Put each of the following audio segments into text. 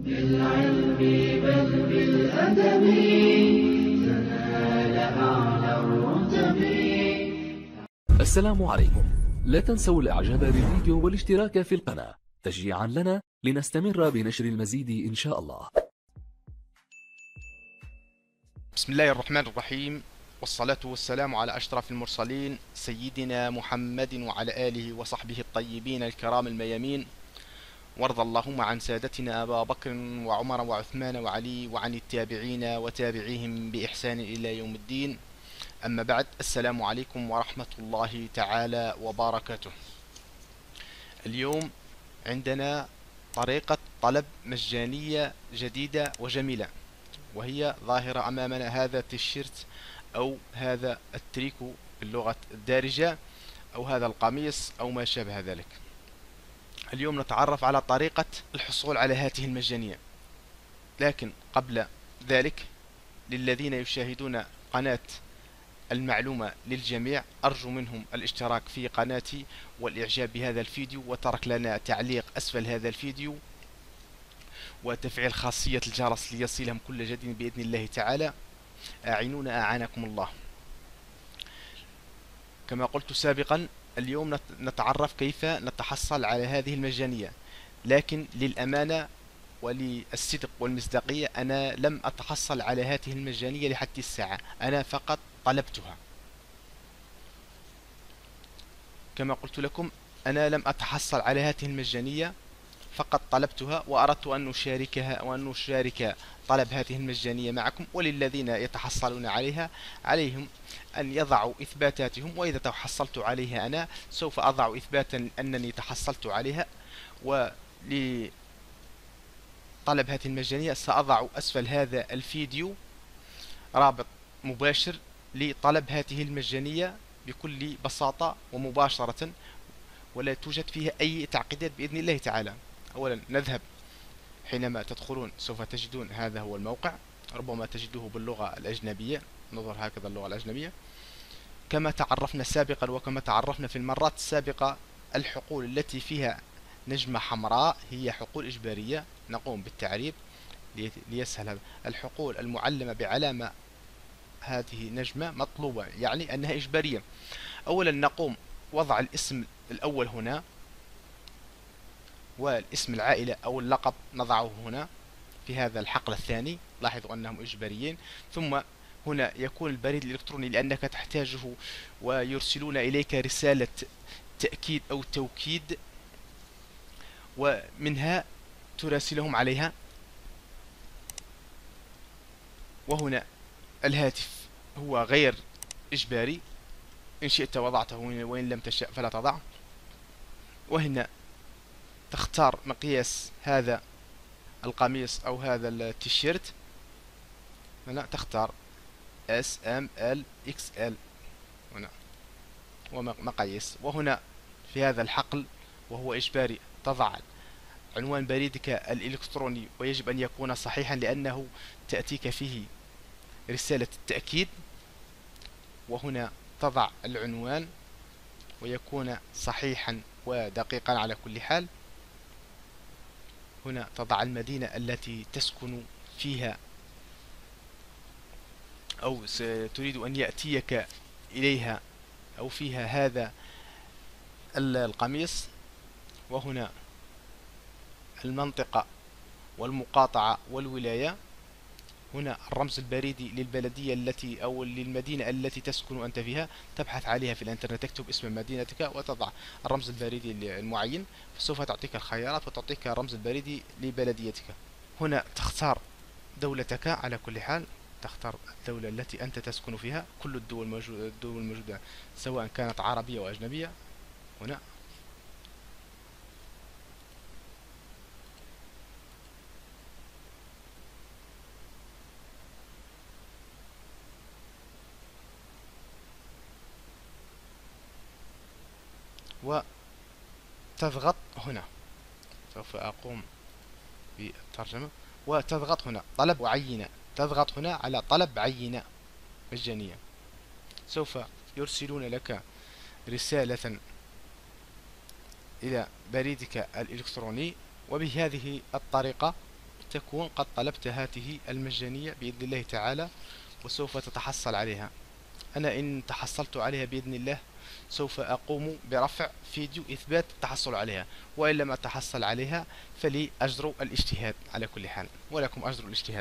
بالعلم بل بالأدب تنال أعلى الرتب. السلام عليكم. لا تنسوا الاعجاب بالفيديو والاشتراك في القناة تشجيعا لنا لنستمر بنشر المزيد إن شاء الله. بسم الله الرحمن الرحيم، والصلاة والسلام على أشرف المرسلين سيدنا محمد وعلى آله وصحبه الطيبين الكرام الميامين. وارض اللهم عن سادتنا أبا بكر وعمر وعثمان وعلي وعن التابعين وتابعيهم بإحسان إلى يوم الدين. أما بعد، السلام عليكم ورحمة الله تعالى وبركاته. اليوم عندنا طريقة طلب مجانية جديدة وجميلة، وهي ظاهرة أمامنا. هذا التيشيرت أو هذا التريكو باللغة الدارجة، أو هذا القميص أو ما شابه ذلك. اليوم نتعرف على طريقة الحصول على هذه المجانية، لكن قبل ذلك للذين يشاهدون قناة المعلومة للجميع أرجو منهم الاشتراك في قناتي والإعجاب بهذا الفيديو وترك لنا تعليق أسفل هذا الفيديو وتفعيل خاصية الجرس ليصلهم كل جديد بإذن الله تعالى. أعينونا أعانكم الله. كما قلت سابقا، اليوم نتعرف كيف نتحصل على هذه المجانية، لكن للأمانة وللصدق والمصداقية أنا لم أتحصل على هذه المجانية لحد الساعة، أنا فقط طلبتها. كما قلت لكم، أنا لم أتحصل على هذه المجانية، فقط طلبتها وأردت أن أشاركها وأن أشارك طلب هذه المجانية معكم. وللذين يتحصلون عليها عليهم أن يضعوا إثباتاتهم، وإذا تحصلت عليها أنا سوف أضع إثباتا أنني تحصلت عليها. ولطلب هذه المجانية سأضع أسفل هذا الفيديو رابط مباشر لطلب هذه المجانية بكل بساطة ومباشرة، ولا توجد فيها أي تعقيدات بإذن الله تعالى. أولا نذهب، حينما تدخلون سوف تجدون هذا هو الموقع، ربما تجدوه باللغة الأجنبية. نظر هكذا اللغة الأجنبية. كما تعرفنا سابقا وكما تعرفنا في المرات السابقة، الحقول التي فيها نجمة حمراء هي حقول إجبارية. نقوم بالتعريب ليسهل هذا. الحقول المعلمة بعلامة هذه نجمة مطلوبة، يعني أنها إجبارية. أولا نقوم وضع الاسم الأول هنا، والاسم العائلة أو اللقب نضعه هنا في هذا الحقل الثاني. لاحظوا أنهم إجباريين. ثم هنا يكون البريد الإلكتروني لأنك تحتاجه، ويرسلون إليك رسالة تأكيد أو توكيد، ومنها تراسلهم عليها. وهنا الهاتف هو غير إجباري، إن شئت وضعته وإن لم تشأ فلا تضع. وهنا تختار مقياس هذا القميص أو هذا التيشيرت، هنا تختار S M L XL هنا ومقاييس. وهنا في هذا الحقل وهو إجباري تضع عنوان بريدك الإلكتروني، ويجب أن يكون صحيحا لأنه تأتيك فيه رسالة التأكيد. وهنا تضع العنوان ويكون صحيحا ودقيقا على كل حال. هنا تضع المدينة التي تسكن فيها أو تريد أن يأتيك إليها أو فيها هذا القميص. وهنا المنطقة والمقاطعة والولاية. هنا الرمز البريدي للبلدية التي أو للمدينة التي تسكن أنت فيها. تبحث عليها في الإنترنت، تكتب اسم مدينتك وتضع الرمز البريدي المعين، فسوف تعطيك الخيارات وتعطيك الرمز البريدي لبلديتك. هنا تختار دولتك على كل حال، تختار الدولة التي أنت تسكن فيها. كل الدول الموجودة سواء كانت عربية أو أجنبية. هنا وتضغط هنا، سوف أقوم بالترجمة. وتضغط هنا طلب عينة، تضغط هنا على طلب عينة مجانية. سوف يرسلون لك رسالة إلى بريدك الإلكتروني، وبهذه الطريقة تكون قد طلبت هذه المجانية بإذن الله تعالى، وسوف تتحصل عليها. أنا إن تحصلت عليها بإذن الله سوف أقوم برفع فيديو إثبات التحصل عليها، وإن لم أتحصل عليها فلي أجر الاجتهاد على كل حال، ولكم أجر الاجتهاد.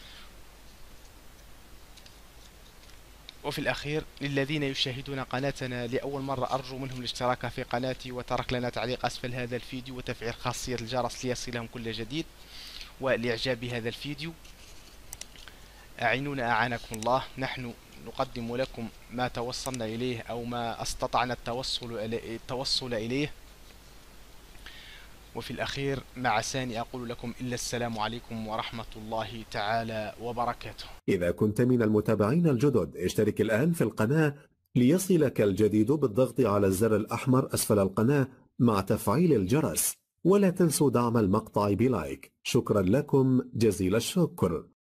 وفي الأخير للذين يشاهدون قناتنا لأول مرة أرجو منهم الاشتراك في قناتي وترك لنا تعليق أسفل هذا الفيديو وتفعيل خاصية الجرس ليصلهم كل جديد، والإعجاب بهذا الفيديو. أعينونا أعانكم الله، نحن نقدم لكم ما توصلنا إليه أو ما استطعنا التوصل إليه. وفي الأخير ما عساني أقول لكم إلا السلام عليكم ورحمة الله تعالى وبركاته. إذا كنت من المتابعين الجدد اشترك الآن في القناة ليصلك الجديد بالضغط على الزر الأحمر أسفل القناة مع تفعيل الجرس، ولا تنسوا دعم المقطع بلايك. شكرا لكم جزيل الشكر.